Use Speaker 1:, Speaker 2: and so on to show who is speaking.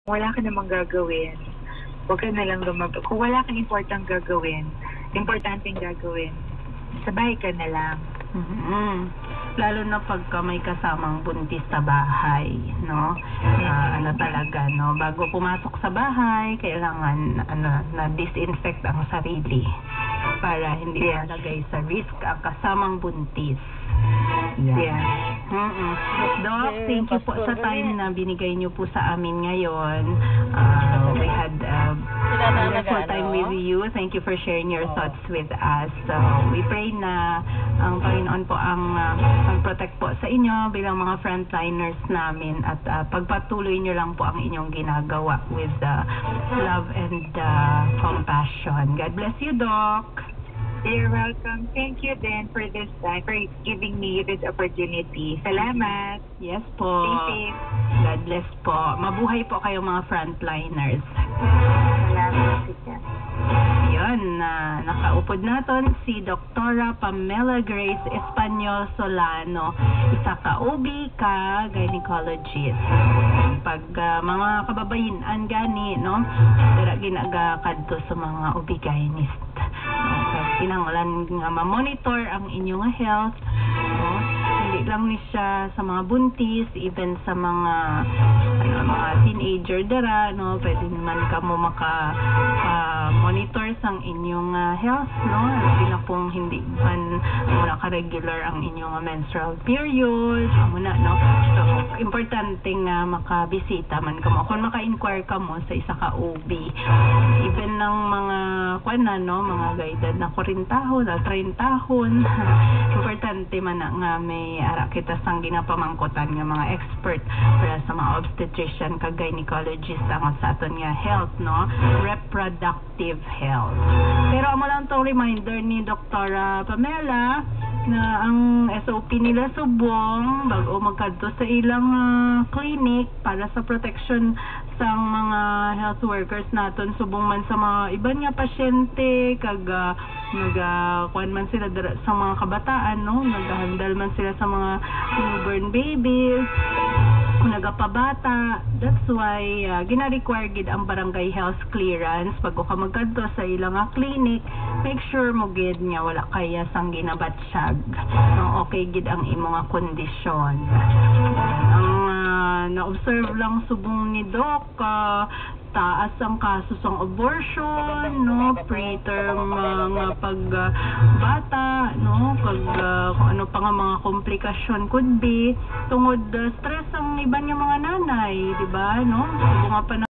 Speaker 1: wala ka namang gagawin, huwag ka na lang kung wala kang importanteng gagawin, sa bahay ka na lang.
Speaker 2: Lalo na pagka may kasamang buntis sa bahay, no? Ano talaga, no? Bago pumasok sa bahay, kailangan na disinfect ang sarili para hindi malagay sa risk ang kasamang buntis.
Speaker 1: Yeah.
Speaker 2: Doc, thank you po sa time na binigay niyo po sa amin ngayon. We had a wonderful time with you. Thank you for sharing your thoughts with us. We pray na ang Panginoon po ang mag-protect po sa inyo bilang mga frontliners namin at pagpatuloy niyo lang po ang inyong ginagawa with love and compassion. God bless you, Doc.
Speaker 1: You're welcome. Thank you then for this time, for giving me this opportunity. Salamat.
Speaker 2: Yes po.
Speaker 1: Stay safe.
Speaker 2: God bless po. Mabuhay po kayong mga frontliners.
Speaker 1: Salamat. Sige.
Speaker 2: Yun, nakaupod natin si Dr. Pamela Grace Espanyol Solano, isa ka OB ka gynecologist. Pag mga kababayinan gani, no, dira ginagakadto sa mga OB-GYNist. Kinahanglan nga ma-monitor ang inyong health, no? Hindi lang ni siya sa mga buntis, even sa mga teenager dara, no, pwede naman ka mo monitor sang inyong health, no, hindi na pong hindi man muna ka-regular ang inyong menstrual period, muna, no. So importante nga makabisita man ka mo kung maka-inquire ka mo sa isa ka OB, even ng mga mga guided na 40 tahon na 30 tahon. Importante man na nga may ara kita sang ginapamangkutan nga mga expert para sa mga obstetrician kag gynecologist ang sa aton nga health, no, reproductive health. Pero amo lang tong reminder ni Dr. Pamela na ang SOP nila subong bago magkadto sa ilang clinic para sa protection sa mga health workers naton subong man sa mga iban nga pasyente kag nagakuan man sila sa mga kabataan, no, naghandal man sila sa mga newborn babies, nagapabata. That's why gina-require gid ang barangay health clearance pag ka magkadto sa ilang clinic. Make sure mo gid nga wala kaya sang ginabatsyag, no, okay gid ang imong kondisyon. Ang na-observe lang subong ni Doc, taas ang kaso sang abortion, no, preterm nga pagbata, no, kung ano pa nga mga komplikasyon could be tungod stress ang iban nga mga nanay, di ba, no, subong nga pa